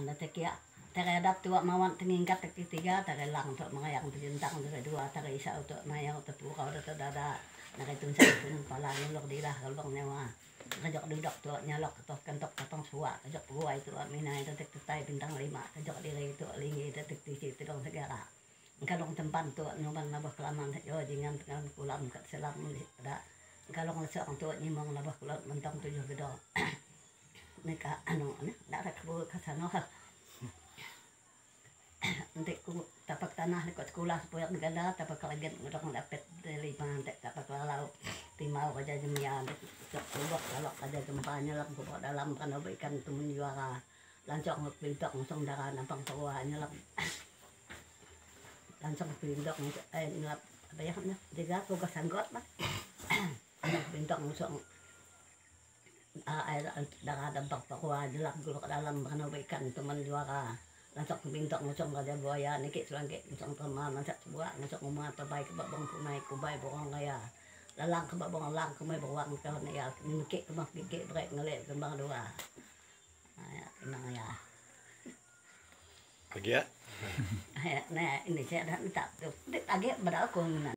Natekia terhadap tua mawon tingkat ketiga lang untuk mga yang bintang kedua isa untuk mayang untuk pura atau dada nakitun sa pun pala nulok dila kalbang nyawa kajok dudok tuh nyalok atau kentok katong suwa kajok buah itu amina itu tetay bintang 5 kajok diri itu lingi itu tiksi itu dong segala kalong tempat tuh numan nabah kelaman yo jangan dengan kulam kat selam ada kalong seorang tuh nyimong nabah kulam mentang 7 gedong mereka nak rakbu kasano nanti ku tapak tanah ikut sekolah supaya negara tapak kelagen udah ngedapet dari pantai tapak lalau timau aja jemian cok lubak kalau ada gempanya lah bawa dalam kan ikan tumun juara lancong pintok langsung darah nampang tawaannya lah langsung pintok ngelap apa ya jaga tugas sanggot lah pintok langsung air darah dampak tawa jelak gulung ke dalam kan ikan tumun juara langsung pintok ngusong kada buaya niki selangke ngusong tema masak sebuah ngusong umah terbaik kebabong kunai kubai borong kaya lalang kebabong lang kumai bawang kau ni ya niki kemah niki brek ngelet kembang dua ya emang ya lagi ya nah ini saya dah minta tuh agak berapa